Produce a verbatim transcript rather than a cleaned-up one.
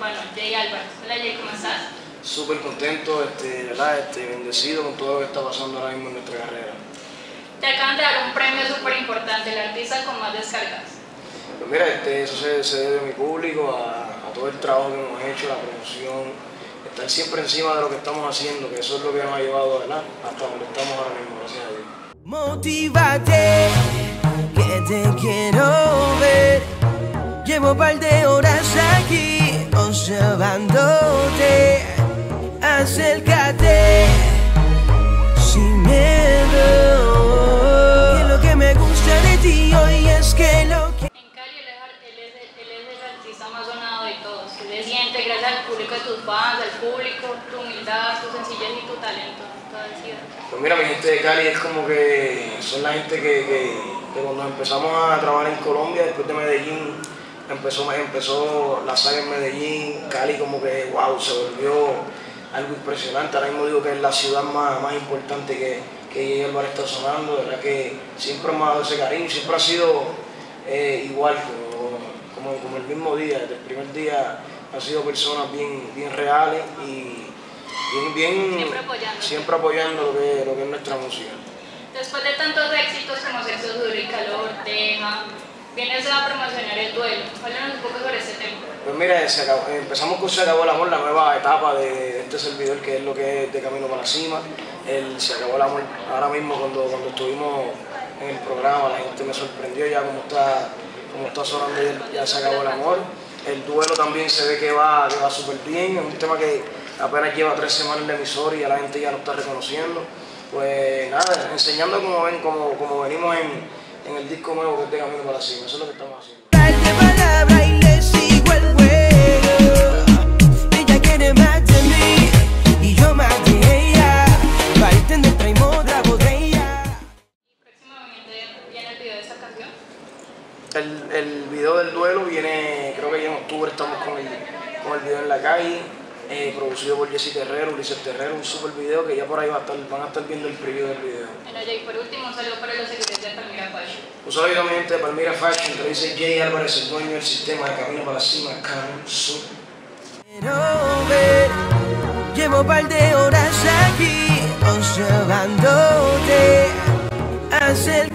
bueno, Jay Álvarez. Hola Jay, ¿cómo estás? Súper contento, este, ¿verdad? Este, bendecido con todo lo que está pasando ahora mismo en nuestra carrera. Te acaban de dar un premio súper importante, el artista con más descargas. Pues mira, este, eso se, se debe a mi público, a, a todo el trabajo que hemos hecho, la promoción, estar siempre encima de lo que estamos haciendo, que eso es lo que nos ha llevado, ¿verdad?, hasta donde estamos ahora mismo, gracias a Dios. Motívate, que te quiero ver. Llevo un par de horas aquí observándote. Acércate sin miedo. Que lo que me gusta de ti hoy es que lo que... En Cali él es, él, es, él es el artista más sonado de todos. ¿Qué se siente gracias al público de tus fans, al público, tu humildad, tu sencillez y tu talento? Pues mira, mi gente de Cali es como que son la gente que, que, que cuando empezamos a trabajar en Colombia, después de Medellín, empezó, empezó la saga en Medellín, Cali como que wow, se volvió algo impresionante. Ahora mismo digo que es la ciudad más, más importante que, que Jay Álvarez está sonando, de verdad que siempre me ha dado ese cariño, siempre ha sido eh, igual, como, como, como el mismo día, desde el primer día han sido personas bien, bien reales y Bien, bien, siempre apoyando, siempre apoyando lo, que, lo que es nuestra música. Después de tantos éxitos como Sexo Duro y Calor, Deja, vienes a promocionar el duelo. Háblanos un poco sobre este tema. Pues mira, se acabó, empezamos con Se Acabó el Amor, la nueva etapa de, de este servidor, que es lo que es de Camino para la Cima. El Se Acabó el Amor, ahora mismo cuando, cuando estuvimos en el programa, la gente me sorprendió ya como está, como está sonando, ya Se Acabó el Amor. El duelo también se ve que va, que va súper bien, es un tema que apenas lleva tres semanas en la emisora y ya la gente ya lo está reconociendo. Pues nada, enseñando como ven, como, como venimos en, en el disco nuevo que es de Camino para la Cima, eso es lo que estamos haciendo. Dale palabra y le sigo el juego. Ella quiere más de mí y yo más de ella. Bartender, traemos otra botella. ¿Y próximamente viene el video de esta canción? El, el video del duelo viene, creo que ya en octubre estamos con el, con el video en la calle. Eh, producido por Jessy Terrero, Ulises Terrero, un super video que ya por ahí va a estar, van a estar viendo el preview del video. Bueno, Jay, por último, un saludo para los seguidores de Palmira Fashion. Un saludo a mi gente de Palmira Fashion, que dice Jay Álvarez, el dueño del sistema de Camino para la Cima, Camino Sur. Quiero ver, llevo un par de horas aquí observándote. Hacer